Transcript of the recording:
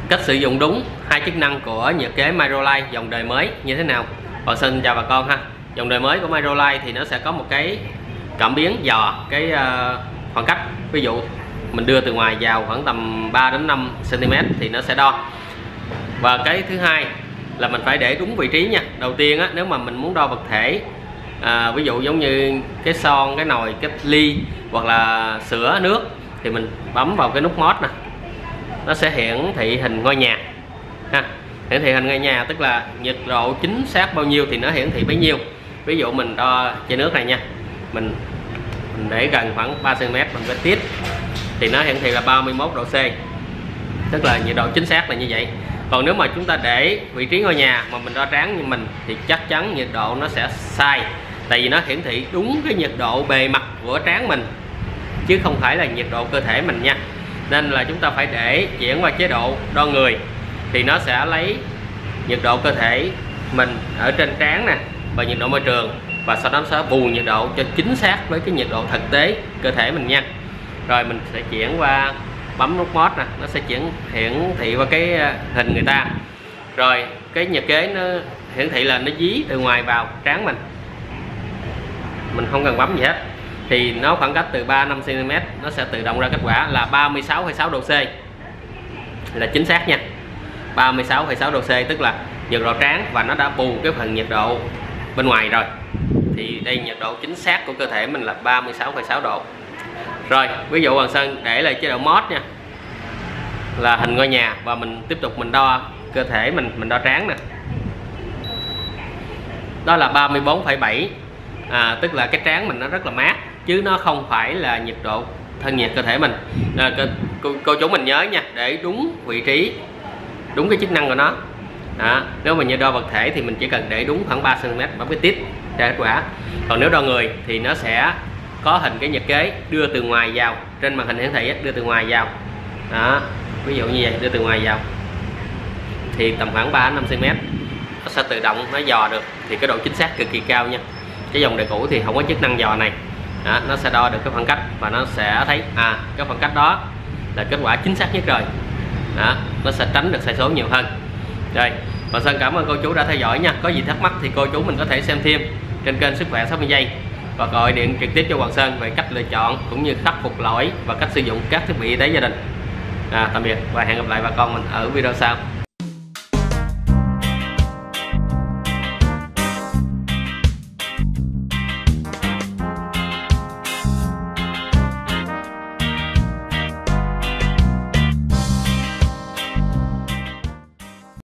Cách sử dụng đúng hai chức năng của nhiệt kế Microlite dòng đời mới như thế nào? Hoàng Sơn chào bà con ha. Dòng đời mới của Microlite thì nó sẽ có một cái cảm biến dò cái khoảng cách. Ví dụ mình đưa từ ngoài vào khoảng tầm 3 đến 5 cm thì nó sẽ đo. Và cái thứ hai là mình phải để đúng vị trí nha. Đầu tiên á, nếu mà mình muốn đo vật thể, ví dụ giống như cái son, cái nồi, cái ly hoặc là sữa, nước, thì mình bấm vào cái nút mode nè, nó sẽ hiển thị hình ngôi nhà ha. Hiển thị hình ngôi nhà tức là nhiệt độ chính xác bao nhiêu thì nó hiển thị bấy nhiêu. Ví dụ mình đo chai nước này nha, mình để gần khoảng 3 cm bằng cái tiết thì nó hiển thị là 31 độ C, tức là nhiệt độ chính xác là như vậy. Còn nếu mà chúng ta để vị trí ngôi nhà mà mình đo trán như mình thì chắc chắn nhiệt độ nó sẽ sai, tại vì nó hiển thị đúng cái nhiệt độ bề mặt của trán mình chứ không phải là nhiệt độ cơ thể mình nha. Nên là chúng ta phải để chuyển qua chế độ đo người thì nó sẽ lấy nhiệt độ cơ thể mình ở trên trán nè và nhiệt độ môi trường, và sau đó nó sẽ bù nhiệt độ cho chính xác với cái nhiệt độ thực tế cơ thể mình nha. Rồi mình sẽ chuyển qua bấm nút mode nè, nó sẽ hiển thị qua cái hình người ta. Rồi cái nhiệt kế nó hiển thị là nó dí từ ngoài vào trán mình không cần bấm gì hết, thì nó khoảng cách từ 3-5 cm nó sẽ tự động ra kết quả là 36,6 độ C là chính xác nha. 36,6 độ C tức là nhiệt độ trán, và nó đã bù cái phần nhiệt độ bên ngoài rồi, thì đây nhiệt độ chính xác của cơ thể mình là 36,6 độ. Rồi ví dụ Hoàng Sơn để lại chế độ mode nha, là hình ngôi nhà, và mình tiếp tục mình đo cơ thể mình đo trán nè, đó là 34,7, tức là cái trán mình nó rất là mát chứ nó không phải là nhiệt độ thân nhiệt cơ thể mình. Cô chú mình nhớ nha, để đúng vị trí, đúng cái chức năng của nó. Nếu mà như đo vật thể thì mình chỉ cần để đúng khoảng 3 cm bấm cái tít ra kết quả. Còn nếu đo người thì nó sẽ có hình cái nhiệt kế đưa từ ngoài vào, trên màn hình hiển thị đưa từ ngoài vào đó, ví dụ như vậy, đưa từ ngoài vào thì tầm khoảng 3-5 cm nó sẽ tự động nó dò được, thì cái độ chính xác cực kỳ cao nha. Cái dòng đời cũ thì không có chức năng dò này đó, nó sẽ đo được cái khoảng cách và nó sẽ thấy cái khoảng cách đó là kết quả chính xác nhất rồi đó, nó sẽ tránh được sai số nhiều hơn. Rồi, Hoàng Sơn cảm ơn cô chú đã theo dõi nha. Có gì thắc mắc thì cô chú mình có thể xem thêm trên kênh Sức Khỏe 60 giây và gọi điện trực tiếp cho Hoàng Sơn về cách lựa chọn cũng như khắc phục lỗi và cách sử dụng các thiết bị y tế gia đình. Tạm biệt và hẹn gặp lại bà con mình ở video sau.